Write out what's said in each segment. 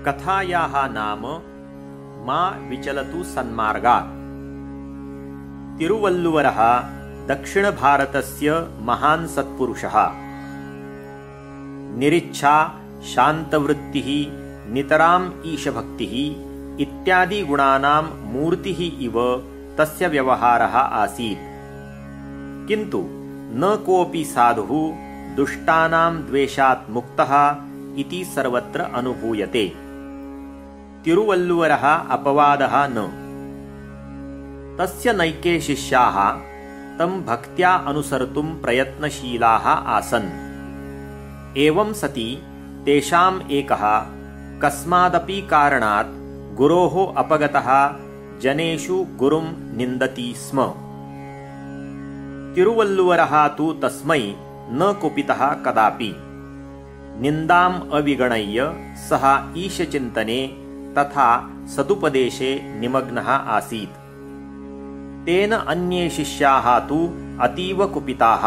कथायाः नाम मा विचलतु सन्मार्गात्। तिरुवल्लुवरः दक्षिणभारतस्य महान् सत्पुरुषः। निरिच्छा, शान्तवृत्तिः, नितराम् ईशभक्तिः इत्यादि गुणानां मूर्तिः इव तस्य व्यवहारः आसीत्। किन्तु न कोऽपि साधुः दुष्टानां द्वेषात् मुक्तः इति सर्वत्र अनुभूयते। तिरुवल्लुवरः अपवादः न। तस्य नैके शिष्याः तं भक्त्या अनुसर्तुं प्रयत्नशीलाः आसन्। एवं सति तेषाम् एकः कस्मादपि कारणात् गुरोः अपगतः जनेषु गुरुं निन्दति स्म। तिरुवल्लुवरः तु तस्मै न कुपितः कदापि। निन्दाम् अविगणय्य सः ईशचिन्तने तथा सदुपदेशे निमग्नः आसीत्। तेन अन्ये शिष्याः तु अतीव कुपिताः।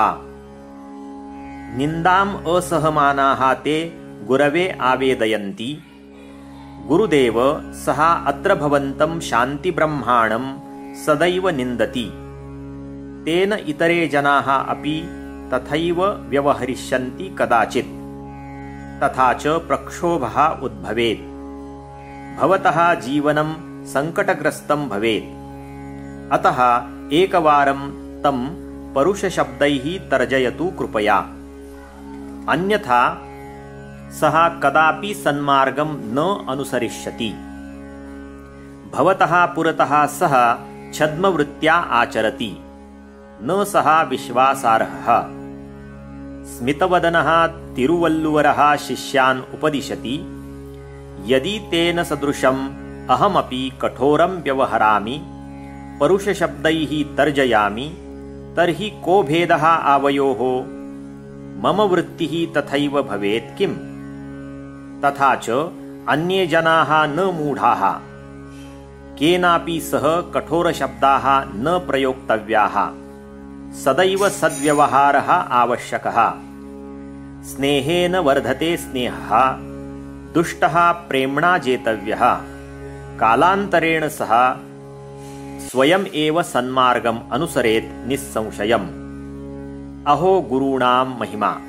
निन्दाम् असहमानाः ते गुरवे आवेदयन्ति, गुरुदेव, सः अत्र भवन्तं शान्तिब्रह्माणं सदैव निन्दति। तेन इतरे जनाः अपि तथैव व्यवहरिष्यन्ति कदाचित्। तथा च प्रक्षोभः उद्भवेत्। भवतः जीवनं सङ्कटग्रस्तं भवेत्। अतः एकवारं तं परुषशब्दैः तर्जयतु कृपया, अन्यथा सः कदापि सन्मार्गं न अनुसरिष्यति। भवतः पुरतः सः छद्मवृत्त्या आचरति, न सः विश्वासार्हः। स्मितवदनः तिरुवल्लुवरः शिष्यान् उपदिशति, यदि तेन सदृशम् अहमपि कठोरं व्यवहरामि, परुषशब्दैः तर्जयामि, तर्हि को भेदः आवयोः? मम वृत्तिः तथैव भवेत् किम्? तथा च अन्ये जनाः न मूढाः। केनापि सह कठोरशब्दाः न प्रयोक्तव्याः। सदैव सद्व्यवहारः आवश्यकः। स्नेहेन वर्धते स्नेहः, दुष्टः प्रेम्णा जेतव्यः। कालान्तरेण सः स्वयम् एव सन्मार्गम् अनुसरेत् निस्संशयम्। अहो गुरूणां महिमा।